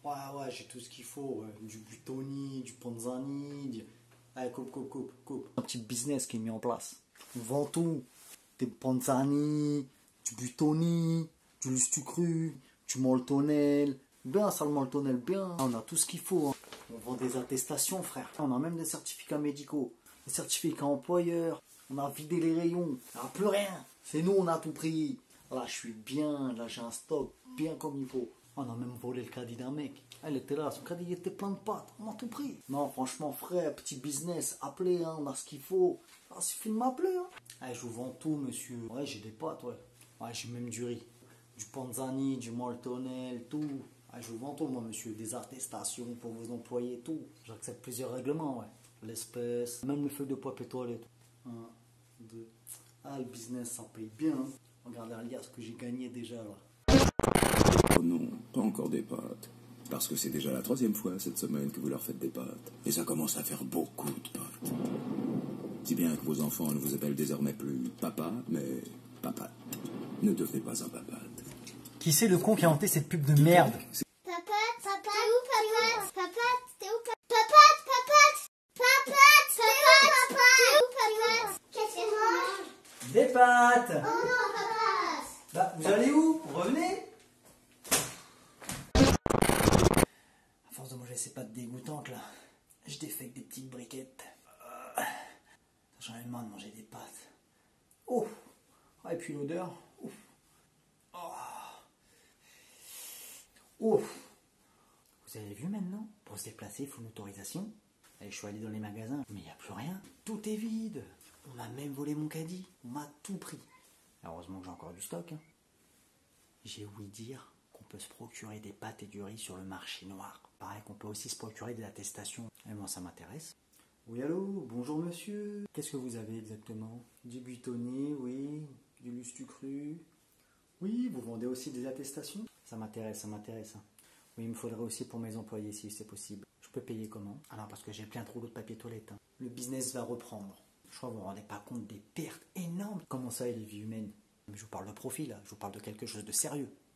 Ouais, j'ai tout ce qu'il faut. Ouais. Du Buitoni, du Panzani. Allez, coupe. Un petit business qui est mis en place. On vend tout. Des Panzani, du Buitoni, du Lustucru, du Moltonel. Bien, ça le Moltonel, bien. On a tout ce qu'il faut. Hein. On vend des attestations, frère. On a même des certificats médicaux, des certificats employeurs. On a vidé les rayons. Il n'y a plus rien. C'est nous, on a tout pris. Là, je suis bien. Là, j'ai un stock bien comme il faut. On a même volé le caddie d'un mec. Elle était là, son caddie était plein de pâtes. On a tout pris. Non, franchement, frère, petit business. Appelez, hein, on a ce qu'il faut. Il suffit de m'appeler. Hein. Allez, je vous vends tout, monsieur. Ouais, j'ai des pâtes, ouais. Ouais, j'ai même du riz. Du Panzani, du Moltonel, tout. Ouais, je vous vends tout, moi, monsieur. Des attestations pour vos employés, tout. J'accepte plusieurs règlements, ouais. L'espèce, même le feu de poids pétrole. 1, 2. Ah, le business, ça paye bien. Hein. Regardez, regarde ce que j'ai gagné déjà, là. Oh non, pas encore des pâtes. Parce que c'est déjà la 3e fois cette semaine que vous leur faites des pâtes. Et ça commence à faire beaucoup de pâtes. Si bien que vos enfants ne vous appellent désormais plus papa, mais papate. Ne devenez pas un papate. Qui c'est le con qui a inventé cette pub de merde? Papate, t'es où, papate? Papate, t'es où, papate? Papate, t'es où, papate? Qu'est-ce que tu manges? Des pâtes! Oh non, papate! Bah, vous allez où? Revenez! À force de manger ces pâtes dégoûtantes, là, je défecte des petites briquettes. J'en ai marre de manger des pâtes. Oh! Ah, et puis l'odeur. Ouf! Oh! Vous avez vu maintenant? Pour se déplacer, il faut une autorisation. Allez, je suis allé dans les magasins, mais il n'y a plus rien. Tout est vide. On m'a même volé mon caddie. On m'a tout pris. Heureusement que j'ai encore du stock. Hein. J'ai ouï dire qu'on peut se procurer des pâtes et du riz sur le marché noir. Pareil qu'on peut aussi se procurer des attestations. Et moi, ça m'intéresse. Oui, allô? Bonjour, monsieur. Qu'est-ce que vous avez exactement? Du Buitoni, oui. Du Lustucru. Oui, vous vendez aussi des attestations? Ça m'intéresse. Hein. Oui, il me faudrait aussi pour mes employés si c'est possible. Je peux payer comment? Alors, parce que j'ai plein trop de papier toilette. Hein. Le business va reprendre. Je crois que vous ne vous rendez pas compte des pertes énormes. Comment ça, les vies humaines? Je vous parle de profit, là. Je vous parle de quelque chose de sérieux.